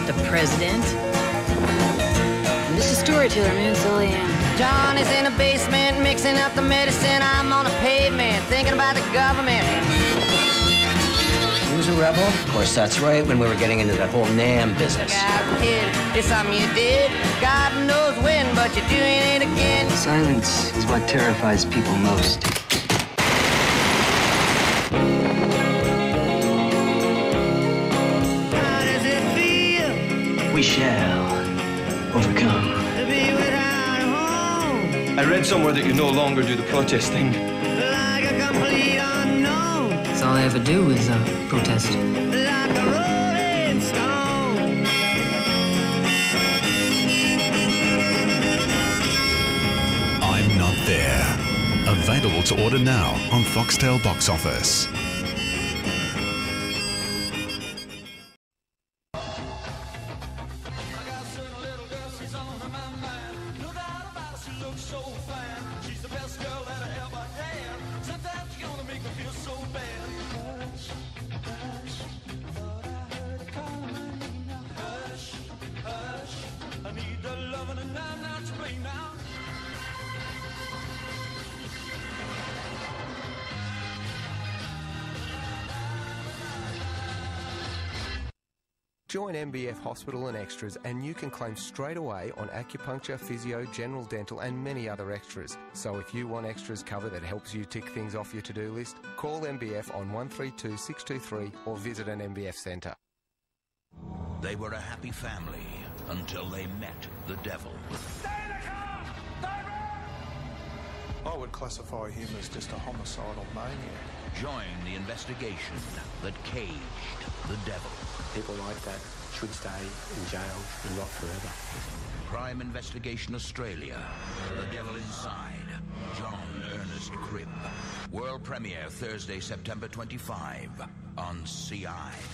not the president. I'm just a storyteller, man, that's all I am. John is in the basement, mixing up the medicine. I'm on the pavement, thinking about the government. He was a rebel? Of course, that's right, when we were getting into that whole NAM business. God, kid, it's something you did. God knows when, but you're doing it again. Silence is what terrifies people most. How does it feel We shall overcome. to be without a home? I read somewhere that you no longer do the protest thing. Like a complete unknown, That's all I ever do is protest. like a rolling stone. I'm Not There. Available to order now on Foxtel Box Office. Join MBF Hospital and Extras and you can claim straight away on acupuncture, physio, general dental and many other extras. So if you want extras cover that helps you tick things off your to-do list, call MBF on 132 623 or visit an MBF centre. They were a happy family until they met the devil. I would classify him as just a homicidal maniac. Join the investigation that caged the devil. People like that should stay in jail and not forever. Crime Investigation Australia. The Devil Inside. John Ernest Cribb. World premiere Thursday, September 25 on CI.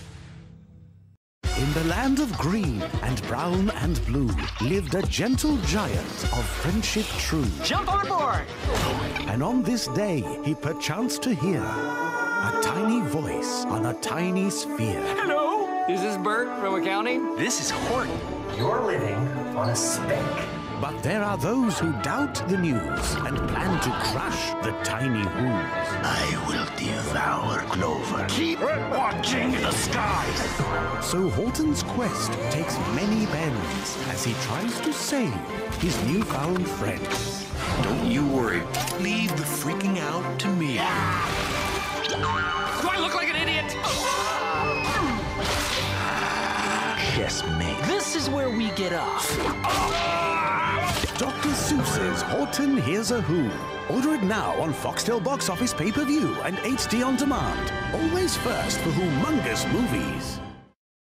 In the land of green and brown and blue lived a gentle giant of friendship true. Jump on board! And on this day he perchance to hear a tiny voice on a tiny sphere. Hello? Is this Bert from accounting? This is Horton. You're living on a speck. But there are those who doubt the news and plan to crush the tiny whoos. I will devour Clover. Keep watching the skies. So Horton's quest takes many bends as he tries to save his newfound friends. Don't you worry. Leave the freaking out to me. Do I look like an idiot? Yes, mate. This is where we get off. Dr. Seuss's Horton Hears a Who. Order it now on Foxtel Box Office pay-per-view and HD on demand. Always first for humongous movies.